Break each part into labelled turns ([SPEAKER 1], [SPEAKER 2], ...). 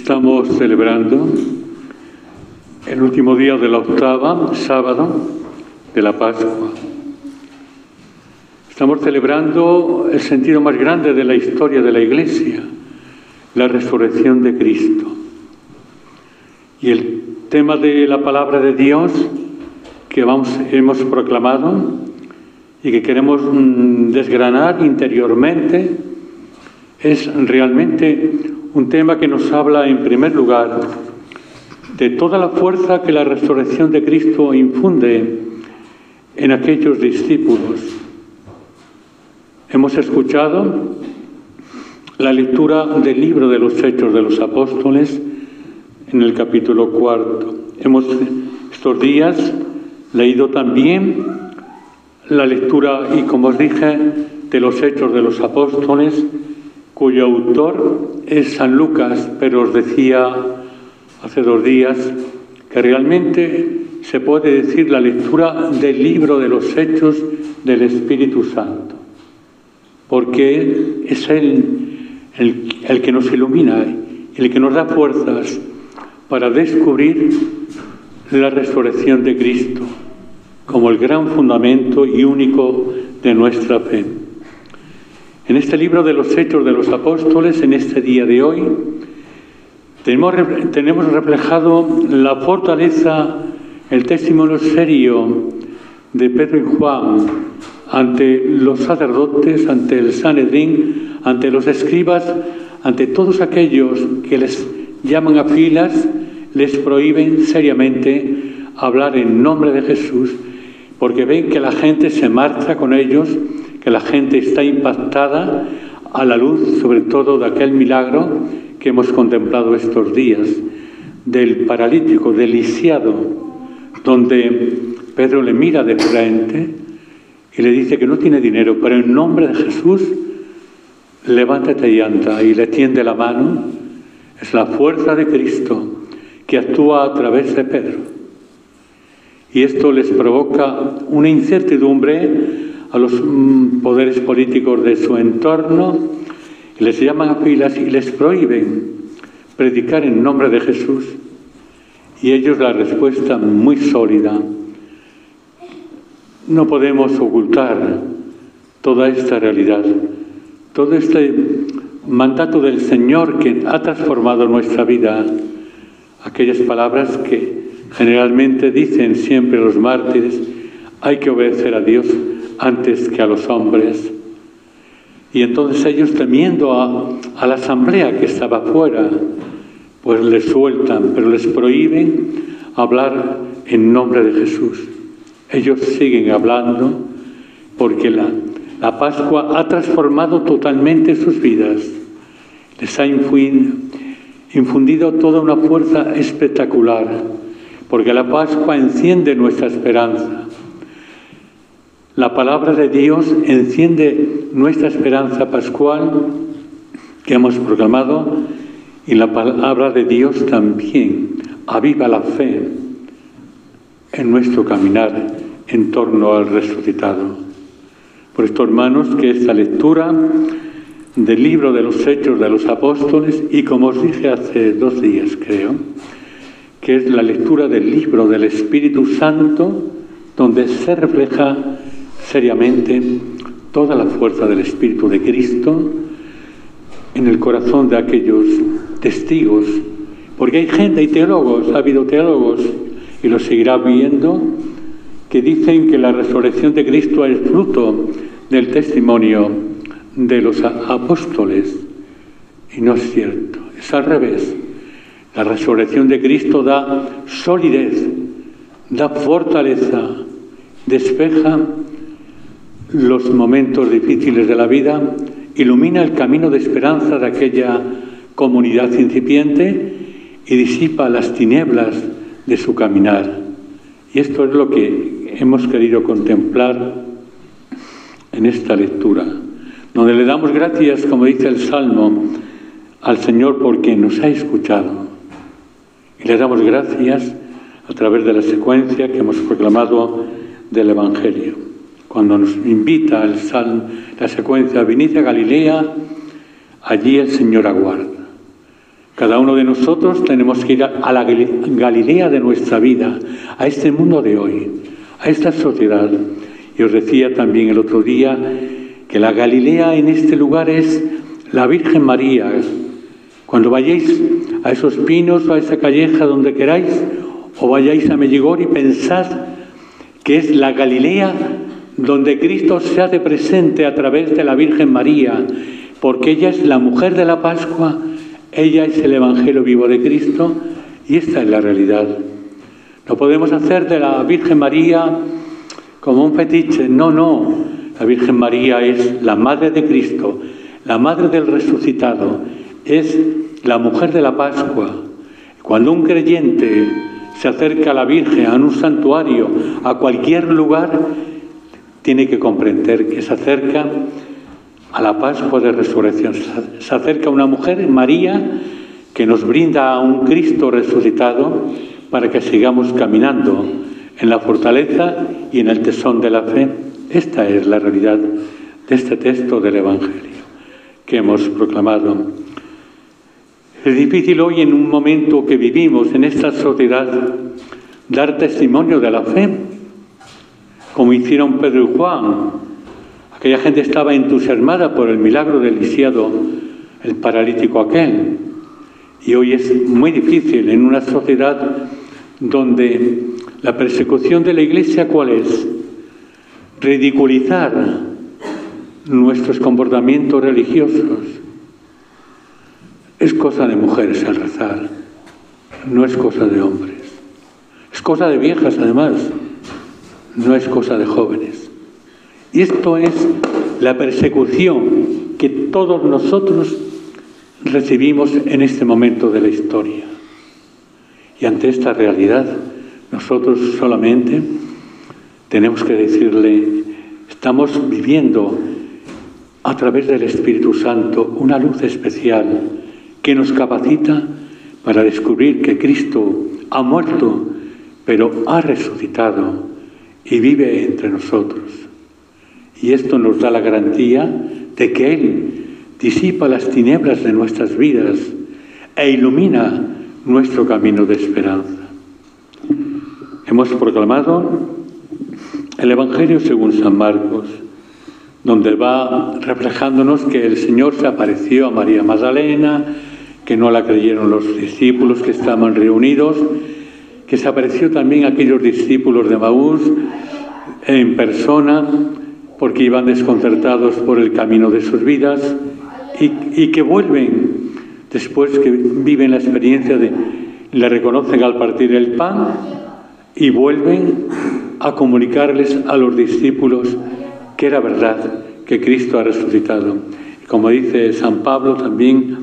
[SPEAKER 1] Estamos celebrando el último día de la octava, sábado, de la Pascua. Estamos celebrando el sentido más grande de la historia de la Iglesia, la resurrección de Cristo. Y el tema de la palabra de Dios que hemos proclamado y que queremos desgranar interiormente es realmente un tema que nos habla en primer lugar de toda la fuerza que la resurrección de Cristo infunde en aquellos discípulos. Hemos escuchado la lectura del libro de los Hechos de los Apóstoles en el capítulo 4. Hemos estos días leído también la lectura, y como os dije, de los Hechos de los Apóstoles, cuyo autor es San Lucas, pero os decía hace 2 días que realmente se puede decir la lectura del libro de los Hechos del Espíritu Santo, porque es Él el que nos ilumina, el que nos da fuerzas para descubrir la resurrección de Cristo como el gran fundamento y único de nuestra fe. En este libro de los Hechos de los Apóstoles, en este día de hoy, tenemos reflejado la fortaleza, el testimonio serio de Pedro y Juan ante los sacerdotes, ante el Sanedrín, ante los escribas, ante todos aquellos que les llaman a filas, les prohíben seriamente hablar en nombre de Jesús, porque ven que la gente se marcha con ellos, que la gente está impactada a la luz, sobre todo, de aquel milagro que hemos contemplado estos días, del paralítico, del lisiado, donde Pedro le mira de frente y le dice que no tiene dinero, pero en nombre de Jesús, levántate y anda, y le tiende la mano. Es la fuerza de Cristo que actúa a través de Pedro. Y esto les provoca una incertidumbre a los poderes políticos de su entorno, y les llaman a filas y les prohíben predicar en nombre de Jesús. Y ellos la respuesta muy sólida: no podemos ocultar toda esta realidad, todo este mandato del Señor que ha transformado nuestra vida. Aquellas palabras que generalmente dicen siempre los mártires: hay que obedecer a Dios antes que a los hombres. Y entonces ellos, temiendo a la asamblea que estaba fuera, pues les sueltan, pero les prohíben hablar en nombre de Jesús. Ellos siguen hablando porque la Pascua ha transformado totalmente sus vidas. Les ha infundido toda una fuerza espectacular, porque la Pascua enciende nuestra esperanza. La palabra de Dios enciende nuestra esperanza pascual que hemos proclamado, y la palabra de Dios también aviva la fe en nuestro caminar en torno al resucitado. Por esto, hermanos, que esta lectura del libro de los Hechos de los Apóstoles, y como os dije hace 2 días, creo, que es la lectura del libro del Espíritu Santo, donde se refleja seriamente toda la fuerza del Espíritu de Cristo en el corazón de aquellos testigos, porque hay gente, hay teólogos, ha habido teólogos, y lo seguirá habiendo, que dicen que la resurrección de Cristo es fruto del testimonio de los apóstoles, y no es cierto, es al revés. La resurrección de Cristo da solidez, da fortaleza, despeja los momentos difíciles de la vida, ilumina el camino de esperanza de aquella comunidad incipiente y disipa las tinieblas de su caminar. Y esto es lo que hemos querido contemplar en esta lectura, donde le damos gracias, como dice el Salmo, al Señor porque nos ha escuchado. Y le damos gracias a través de la secuencia que hemos proclamado del Evangelio. Cuando nos invita el Salmo, la secuencia, venid a Galilea, allí el Señor aguarda. Cada uno de nosotros tenemos que ir a la Galilea de nuestra vida, a este mundo de hoy, a esta sociedad. Y os decía también el otro día que la Galilea en este lugar es la Virgen María. Cuando vayáis a esos pinos o a esa calleja donde queráis, o vayáis a Medjugorje, pensad que es la Galilea donde Cristo se hace presente a través de la Virgen María, porque ella es la mujer de la Pascua, ella es el Evangelio vivo de Cristo, y esta es la realidad. No podemos hacer de la Virgen María como un fetiche, no. La Virgen María es la Madre de Cristo, la Madre del Resucitado, es la mujer de la Pascua. Cuando un creyente se acerca a la Virgen, a un santuario, a cualquier lugar, tiene que comprender que se acerca a la Pascua de Resurrección. Se acerca a una mujer, María, que nos brinda a un Cristo resucitado para que sigamos caminando en la fortaleza y en el tesón de la fe. Esta es la realidad de este texto del Evangelio que hemos proclamado. Es difícil hoy, en un momento que vivimos en esta sociedad, dar testimonio de la fe, como hicieron Pedro y Juan. Aquella gente estaba entusiasmada por el milagro del lisiado, el paralítico aquel. Y hoy es muy difícil en una sociedad donde la persecución de la Iglesia, ¿cuál es? Ridiculizar nuestros comportamientos religiosos. Es cosa de mujeres el rezar, no es cosa de hombres. Es cosa de viejas, además, no es cosa de jóvenes. Y esto es la persecución que todos nosotros recibimos en este momento de la historia. Y ante esta realidad, nosotros solamente tenemos que decirle, estamos viviendo a través del Espíritu Santo una luz especial que nos capacita para descubrir que Cristo ha muerto, pero ha resucitado y vive entre nosotros. Y esto nos da la garantía de que Él disipa las tinieblas de nuestras vidas e ilumina nuestro camino de esperanza. Hemos proclamado el Evangelio según San Marcos, donde va reflejándonos que el Señor se apareció a María Magdalena, que no la creyeron los discípulos que estaban reunidos, que se apareció también a aquellos discípulos de Maús en persona, porque iban desconcertados por el camino de sus vidas, y que vuelven, después que viven la experiencia le reconocen al partir el pan, y vuelven a comunicarles a los discípulos que era verdad, que Cristo ha resucitado. Y como dice San Pablo también,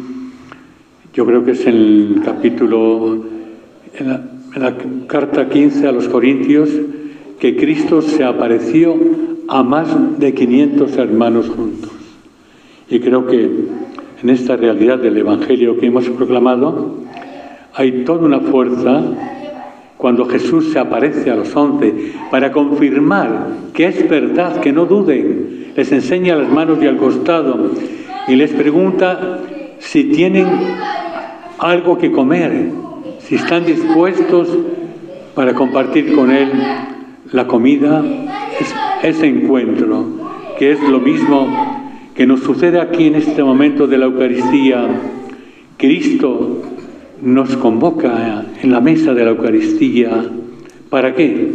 [SPEAKER 1] yo creo que es en el capítulo, en la carta 15 a los Corintios, que Cristo se apareció a más de 500 hermanos juntos. Y creo que en esta realidad del Evangelio que hemos proclamado hay toda una fuerza cuando Jesús se aparece a los 11 para confirmar que es verdad, que no duden. Les enseña las manos y al costado y les pregunta si tienen algo que comer, si están dispuestos para compartir con Él la comida, ese encuentro, que es lo mismo que nos sucede aquí en este momento de la Eucaristía. Cristo nos convoca en la mesa de la Eucaristía. ¿Para qué?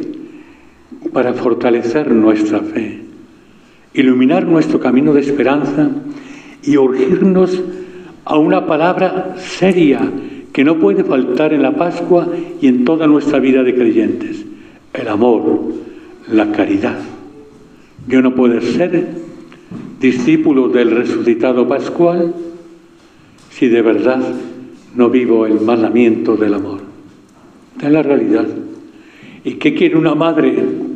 [SPEAKER 1] Para fortalecer nuestra fe, iluminar nuestro camino de esperanza y urgirnos a una palabra seria que no puede faltar en la Pascua y en toda nuestra vida de creyentes: el amor, la caridad. Yo no puedo ser discípulo del resucitado pascual si de verdad no vivo el mandamiento del amor. Esta es la realidad. ¿Y qué quiere una madre?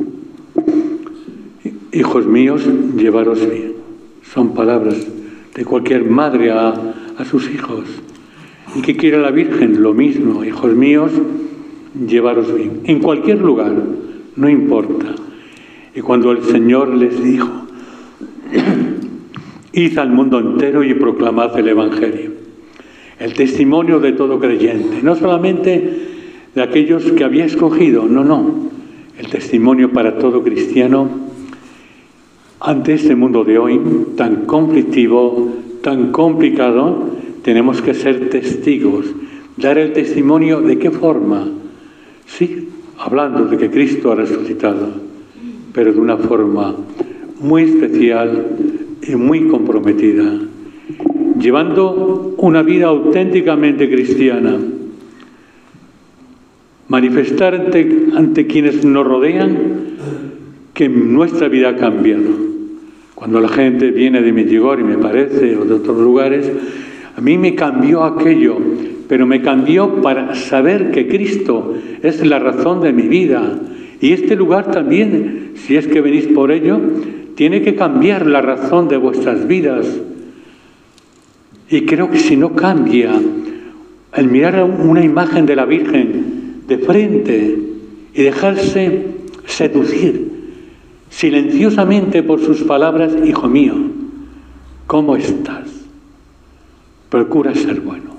[SPEAKER 1] Hijos míos, llevaros bien. Son palabras de cualquier madre a sus hijos. ¿Y qué quiere la Virgen? Lo mismo. Hijos míos, llevaros bien. En cualquier lugar, no importa. Y cuando el Señor les dijo: id al mundo entero y proclamad el Evangelio. el testimonio de todo creyente, no solamente de aquellos que había escogido, no, el testimonio para todo cristiano ante este mundo de hoy tan conflictivo, tan complicado. Tenemos que ser testigos, dar el testimonio. ¿De qué forma? Sí, hablando de que Cristo ha resucitado, pero de una forma muy especial y muy comprometida, llevando una vida auténticamente cristiana, manifestar ante quienes nos rodean que nuestra vida ha cambiado. Cuando la gente viene de Medjugorje, me parece, o de otros lugares, a mí me cambió aquello, pero me cambió para saber que Cristo es la razón de mi vida. Y este lugar también, si es que venís por ello, tiene que cambiar la razón de vuestras vidas. Y creo que si no cambia, el mirar a una imagen de la Virgen de frente y dejarse seducir silenciosamente por sus palabras: hijo mío, ¿cómo estás? Procura ser bueno.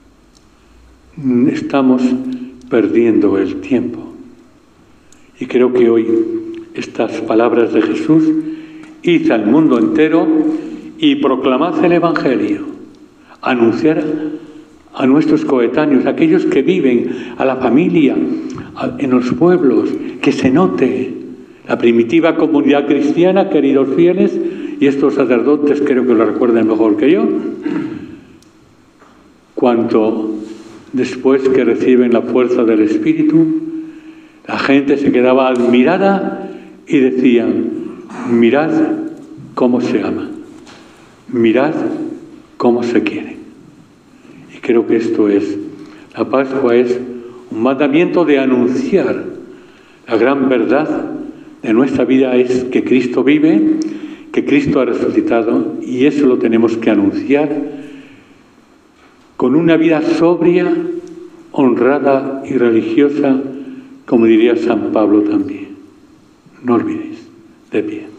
[SPEAKER 1] Estamos perdiendo el tiempo. Y creo que hoy estas palabras de Jesús: id al mundo entero y proclamad el Evangelio, anunciar a nuestros coetáneos, a aquellos que viven, a la familia, en los pueblos, que se note la primitiva comunidad cristiana, queridos fieles, y estos sacerdotes creo que lo recuerdan mejor que yo, cuando después que reciben la fuerza del Espíritu, la gente se quedaba admirada y decían: mirad cómo se ama, mirad cómo se quiere. Y creo que esto es, la Pascua es un mandamiento de anunciar la gran verdad de nuestra vida, es que Cristo vive, que Cristo ha resucitado, y eso lo tenemos que anunciar con una vida sobria, honrada y religiosa, como diría San Pablo también. No olvidéis, de pie.